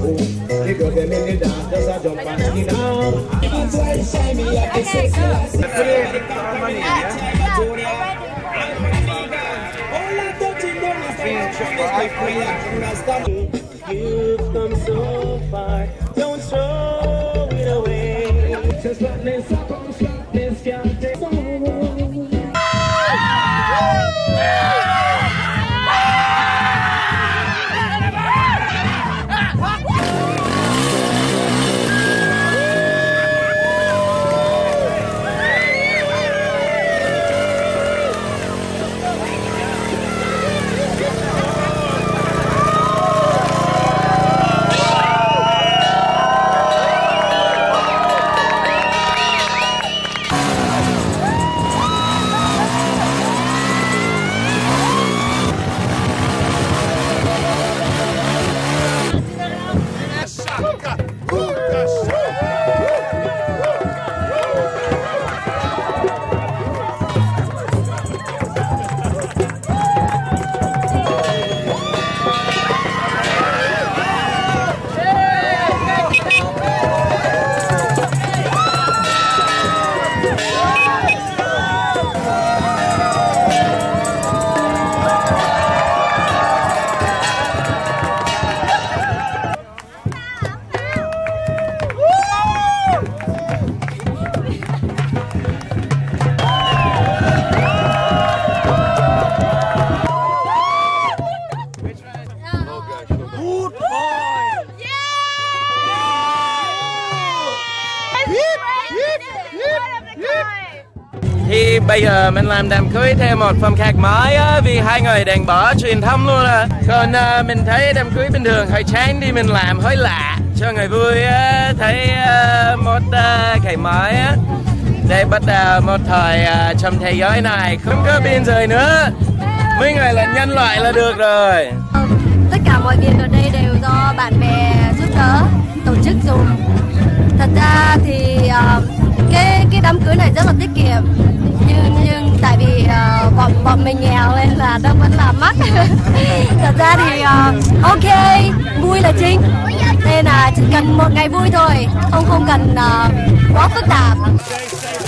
You've come so far, don't throw it away. Just let me suck on this can't Thì bây giờ mình làm đám cưới theo một phong cách mới á, vì hai người đang bỏ truyền thống luôn á. Còn mình thấy đám cưới bình thường hơi chán đi, mình làm hơi lạ cho người vui á, thấy một cái mới á, để bắt đầu một thời trong thế giới này không có biên giới nữa, mấy người là nhân loại là được rồi. Tất cả mọi việc ở đây đều do bạn bè giúp đỡ tổ chức dùng. Thật ra thì cái đám cưới này rất là tiết kiệm, nhưng tại vì bọn mình nghèo nên là nó vẫn là mắc. Thật ra thì ok, vui là chính, nên là chỉ cần một ngày vui thôi, không cần quá phức tạp.